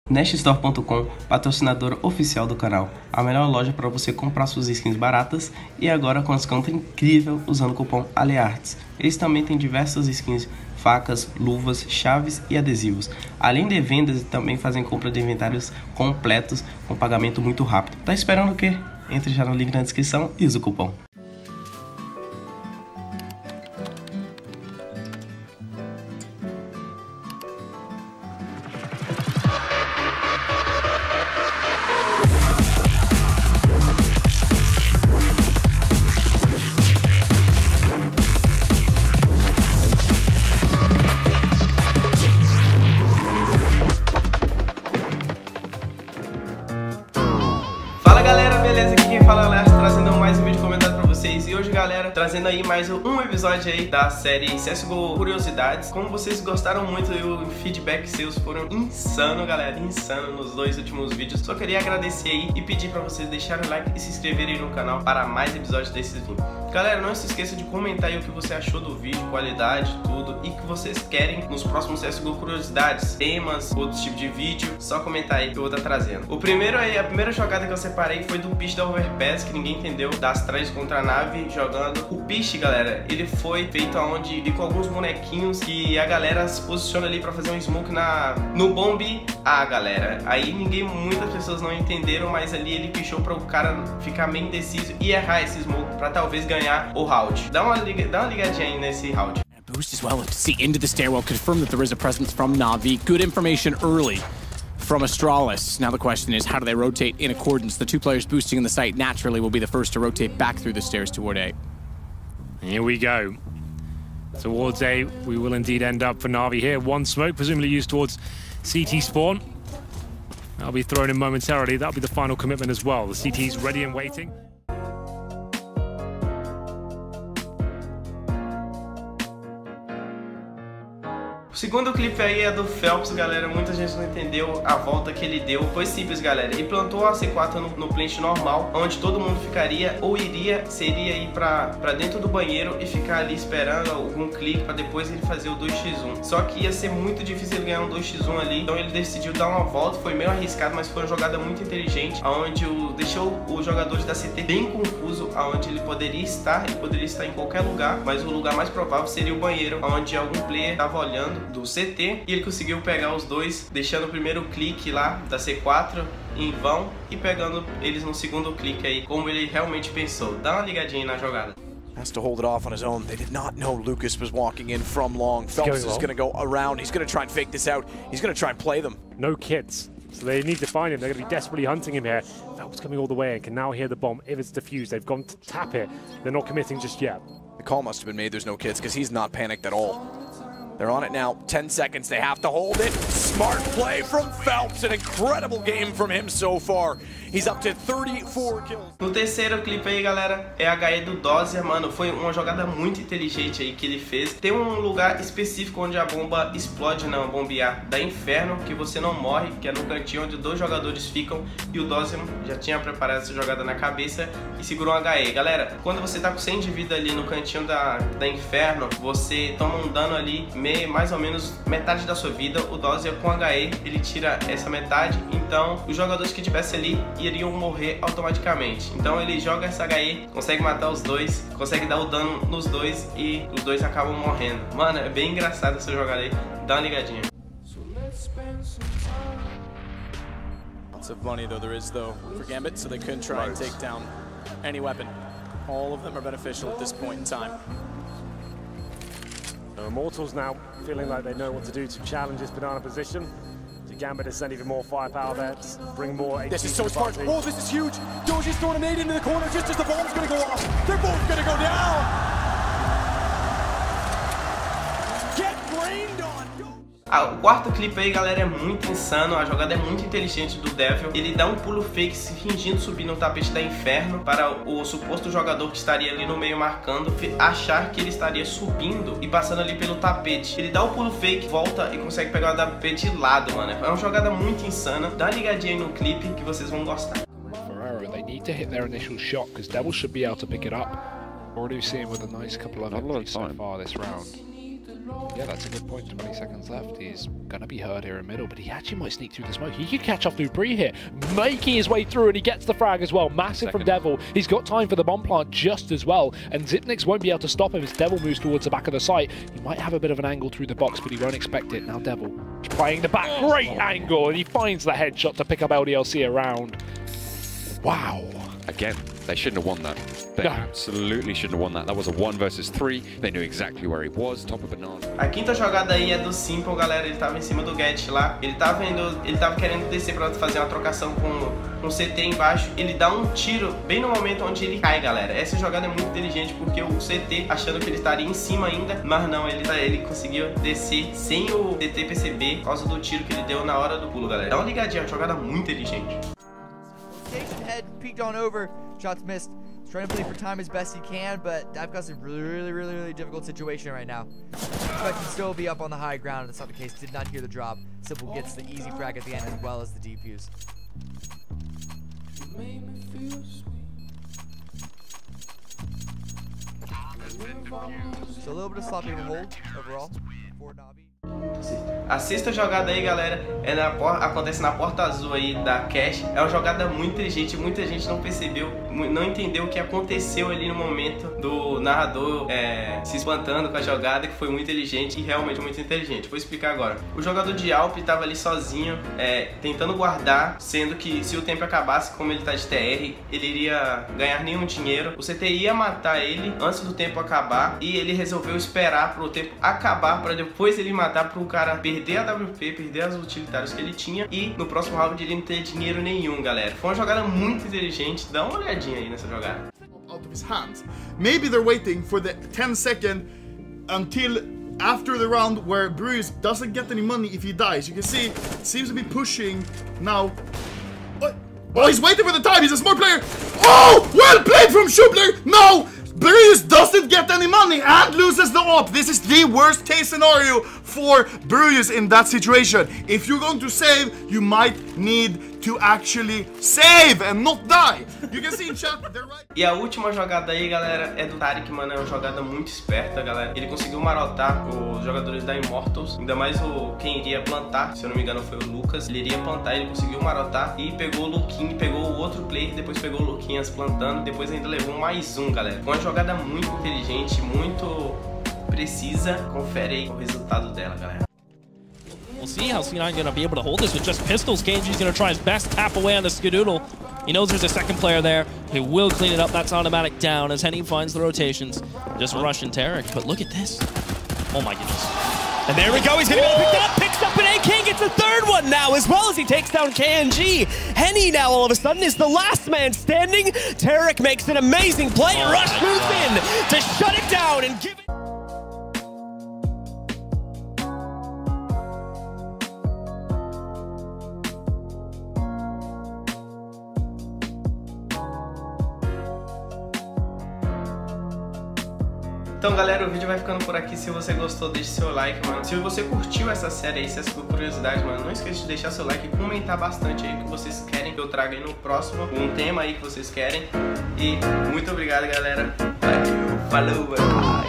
Neststore.com, patrocinador oficial do canal, a melhor loja para você comprar suas skins baratas e agora com desconto incrível usando o cupom ALEARTS. Eles também têm diversas skins, facas, luvas, chaves e adesivos. Além de vendas, também fazem compra de inventários completos com pagamento muito rápido. Tá esperando o quê? Entre já no link na descrição e use o cupom. Fala galera, beleza? Aqui quem fala é o Léo, trazendo mais um vídeo comentado pra vocês. E hoje galera, trazendo aí mais um episódio aí da série CSGO Curiosidades. Como vocês gostaram muito e o feedback seus foram insano galera, insano nos dois últimos vídeos. Só queria agradecer aí e pedir pra vocês deixarem o like e se inscreverem no canal para mais episódios desses vídeos. Galera, não se esqueça de comentar aí o que você achou do vídeo, qualidade, tudo, e que vocês querem nos próximos CSGO Curiosidades, temas, outros tipos de vídeo. Só comentar aí que eu vou estar trazendo. O primeiro aí, a primeira jogada que eu separei foi do Pish da Overpass, que ninguém entendeu, das trás contra a nave jogando. O Pish, galera, ele foi feito aonde e com alguns bonequinhos que a galera se posiciona ali pra fazer um smoke no bomb A, galera. Aí muitas pessoas não entenderam, mas ali ele pichou para o cara ficar meio indeciso e errar esse smoke pra talvez ganhar o round. Dá uma ligadinha aí nesse round. Boost as well to see into the stairwell, confirm that there is a presence from Na'Vi. Good information early from Astralis. Now the question is, how do they rotate in accordance? The two players boosting in the site naturally will be the first to rotate back through the stairs toward A. Here we go. Towards A, we will indeed end up for Na'Vi here. One smoke, presumably used towards CT spawn. That'll be thrown in momentarily. That'll be the final commitment as well. The CT's ready and waiting. O segundo clipe aí é do Phelps, galera. Muita gente não entendeu a volta que ele deu. Foi simples, galera. Ele plantou a C4 no plant normal, onde todo mundo ficaria ou seria ir pra dentro do banheiro e ficar ali esperando algum clique pra depois ele fazer o 2x1. Só que ia ser muito difícil ele ganhar um 2x1 ali, então ele decidiu dar uma volta. Foi meio arriscado, mas foi uma jogada muito inteligente, onde deixou os jogadores da CT bem confuso, aonde ele poderia estar em qualquer lugar, mas o lugar mais provável seria o banheiro, onde algum player estava olhando do CT e ele conseguiu pegar os dois, deixando o primeiro clique lá da C4 em vão e pegando eles no segundo clique aí, como ele realmente pensou. Dá uma ligadinha aí na jogada. Has to hold it off on his own. They did not know Lucas was walking in from long. Phelps is going to go around. He's going to try and fake this out. He's going to try and play them. No kids, so they need to find him. They're going to be desperately hunting him here. Phelps coming all the way and can now hear the bomb if it's defused. They've gone to tap it. They're not committing just yet. The call must have been made. There's no kids because he's not panicked at all. They're on it now. 10 seconds. They have to hold it. Smart play from Phelps. An incredible game from him so far. He's up to 34 kills. No terceiro clipe aí, galera, é a HE do Dozier, mano. Foi uma jogada muito inteligente aí que ele fez. Tem um lugar específico onde a bomba explode, não, a bombear da Inferno, que você não morre, que é no cantinho onde dois jogadores ficam. E o Dozier já tinha preparado essa jogada na cabeça e segurou um HE. Galera, quando você tá com 100 de vida ali no cantinho da Inferno, você toma um dano ali, mais ou menos metade da sua vida. O Dozier com HE, ele tira essa metade, então os jogadores que tivessem ali iriam morrer automaticamente. Então ele joga essa HE, consegue matar os dois, consegue dar o dano nos dois e os dois acabam morrendo. Mano, é bem engraçado essa jogada aí, dá uma ligadinha. Lots of money though there is though for Gambit, so they couldn't try and take down any weapon. All of them are beneficial at this point in time. So Immortals now feeling like they know what to do to challenge this banana position. Gambit has sent even more firepower there to bring more HP. This is so smart. Oh, this is huge. Doji's throwing a nade into the corner just as the bomb's going to go off. They're both going to go down. Get rained on. O quarto clipe aí, galera, é muito insano. A jogada é muito inteligente do Devil. Ele dá um pulo fake se fingindo subir no tapete da Inferno para o suposto jogador que estaria ali no meio marcando achar que ele estaria subindo e passando ali pelo tapete. Ele dá o pulo fake, volta e consegue pegar o AWP de lado, mano. É uma jogada muito insana. Dá uma ligadinha aí no clipe que vocês vão gostar. Ferrero, they need to hit their initial shot because Devil should be able to pick it up. Already seeing with a nice couple of empties so far this round. Yeah, that's a good point. 20 seconds left. He's going to be hurt here in middle, but he actually might sneak through the smoke. He could catch off through Bree here, making his way through, and he gets the frag as well. Massive from Devil. He's got time for the bomb plant just as well, and Xyp9x won't be able to stop him as Devil moves towards the back of the site. He might have a bit of an angle through the box, but he won't expect it. Now Devil playing the back. Great angle, and he finds the headshot to pick up LDLC around. Wow. Again, they shouldn't have won that. They absolutely shouldn't have won that. That was a 1 versus 3. They knew exactly where he was, top of banana. A quinta jogada aí é do Simple, galera. Ele tava em cima do Get lá. Ele tava querendo descer pra fazer uma trocação com CT embaixo. Ele dá um tiro bem no momento onde ele cai, galera. Essa jogada é muito inteligente porque o CT achando que ele estaria em cima ainda, mas não, ele conseguiu descer sem o CT perceber por causa do tiro que ele deu na hora do pulo, galera. Dá uma ligadinha, uma jogada muito inteligente. Station head peeked on over, shots missed. He's trying to play for time as best he can, but Davgot's in a really difficult situation right now. But can still be up on the high ground. That's not the case. Did not hear the drop. Simple gets the easy frag at the end as well as the defuse. So a little bit of sloppy hold overall for Navi. A sexta jogada aí, galera, acontece na porta azul aí da Cash. É uma jogada muito inteligente, muita gente não percebeu, não entendeu o que aconteceu ali no momento do narrador se espantando com a jogada, que foi muito inteligente e realmente muito inteligente. Vou explicar agora. O jogador de Alp estava ali sozinho, tentando guardar, sendo que se o tempo acabasse, como ele tá de TR, ele iria ganhar nenhum dinheiro. O CT ia matar ele antes do tempo acabar e ele resolveu esperar pro tempo acabar para depois ele matar, para o cara perder a WP, perder as utilitários que ele tinha e no próximo round ele não ter dinheiro nenhum, galera. Foi uma jogada muito inteligente, dá uma olhadinha aí nessa jogada. Out of his hands. Maybe they're waiting for the 10-second until after the round where Bruce doesn't get any money if he dies. You can see, it seems to be pushing now. Oh, he's waiting for the time. He's a smart player. Oh, well played from Schubler. No, Bruce doesn't get any money and loses the op. This is the worst case scenario for Bruce in that situation. If you're going to save, you might need to actually save and not die. You can see in chat, they're right. E a última jogada aí, galera, é do Tarik, mano. É uma jogada muito esperta, galera. Ele conseguiu marotar os jogadores da Immortals. Ainda mais quem iria plantar, se eu não me engano foi o Lucas. Ele iria plantar, ele conseguiu marotar e pegou o Luquinha, pegou o outro player, depois pegou o Luquinhas plantando, depois ainda levou mais um, galera. Foi uma jogada muito inteligente, muito precisa. Confere aí o resultado dela, galera. We'll see how C9 going to be able to hold this with just pistols. KNG's going to try his best, tap away on the Skadoodle. He knows there's a second player there. He will clean it up. That's automatic down as Henny finds the rotations. Just rushing Tarek, but look at this. Oh my goodness. And there we go, he's going to be able to pick that up. Picks up an AK, gets a third one now, as well as he takes down KNG. Henny now all of a sudden is the last man standing. Tarek makes an amazing play. Rush moves in to shut it down and give it. Então, galera, o vídeo vai ficando por aqui. Se você gostou, deixe seu like, mano. Se você curtiu essa série aí, se essa curiosidade, mano, não esqueça de deixar seu like e comentar bastante aí o que vocês querem que eu traga aí no próximo, um tema aí que vocês querem. E muito obrigado, galera. Valeu, falou, mano.